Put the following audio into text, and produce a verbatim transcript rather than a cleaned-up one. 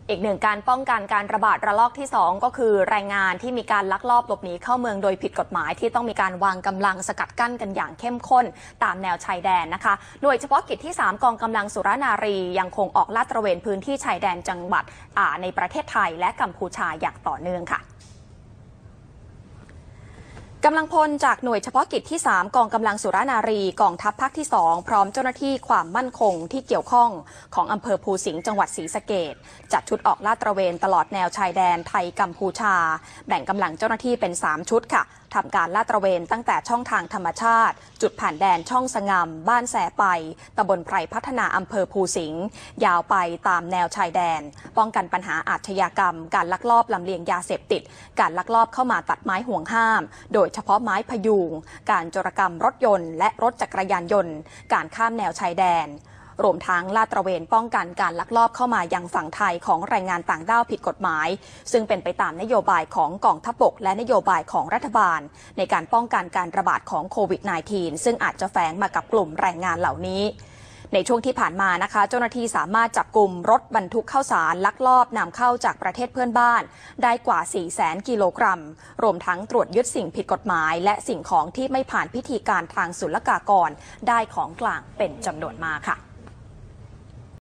อีกหนึ่งการป้องกันการระบาดระลอกที่สองก็คือแรงงานที่มีการลักลอบหลบหนีเข้าเมืองโดยผิดกฎหมายที่ต้องมีการวางกำลังสกัดกั้นกันอย่างเข้มข้นตามแนวชายแดนนะคะหน่วยเฉพาะกิจที่สามกองกำลังสุรนารียังคงออกลาดตระเวนพื้นที่ชายแดนจังหวัดในประเทศไทยและกัมพูชาอย่างต่อเนื่องค่ะกำลังพลจากหน่วยเฉพาะกิจที่สามกองกำลังสุรนารีกองทัพภาคที่สองพร้อมเจ้าหน้าที่ความมั่นคงที่เกี่ยวข้องของอำเภอภูสิงห์จังหวัดศรีสะเกษจัดชุดออกลาดตระเวนตลอดแนวชายแดนไทยกัมพูชาแบ่งกำลังเจ้าหน้าที่เป็นสามชุดค่ะทำการลาดตระเวนตั้งแต่ช่องทางธรรมชาติจุดผ่านแดนช่องสงำบ้านแสไปตำบลไพรพัฒนาอำเภอภูสิงห์ยาวไปตามแนวชายแดนป้องกันปัญหาอาชญากรรมการลักลอบลำเลียงยาเสพติดการลักลอบเข้ามาตัดไม้ห่วงห้ามโดยเฉพาะไม้พยุงการโจรกรรมรถยนต์และรถจักรยานยนต์การข้ามแนวชายแดนรวมทั้งลาดตระเวนป้องกันการลักลอบเข้ามายังฝั่งไทยของแรงงานต่างด้าวผิดกฎหมายซึ่งเป็นไปตามนโยบายของกองทัพบกและนโยบายของรัฐบาลในการป้องกันการระบาดของโควิด สิบเก้า ซึ่งอาจจะแฝงมากับกลุ่มแรงงานเหล่านี้ในช่วงที่ผ่านมานะคะเจ้าหน้าที่สามารถจับกลุ่มรถบรรทุกข้าวสารลักลอบนำเข้าจากประเทศเพื่อนบ้านได้กว่า สี่แสน กิโลกรัมรวมทั้งตรวจยึดสิ่งผิดกฎหมายและสิ่งของที่ไม่ผ่านพิธีการทางศุลกากรได้ของกลางเป็นจำนวนมากค่ะ